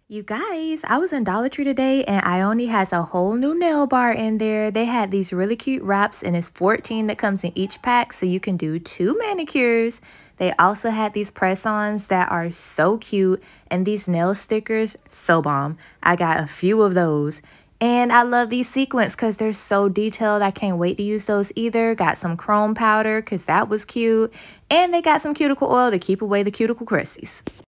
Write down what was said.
You guys, I was in Dollar Tree today and Ione has a whole new nail bar in there. They had these really cute wraps and it's 14 that comes in each pack so you can do 2 manicures. They also had these press-ons that are so cute and these nail stickers, so bomb. I got a few of those. And I love these sequins because they're so detailed. I can't wait to use those either. Got some chrome powder because that was cute. And they got some cuticle oil to keep away the cuticle crispies.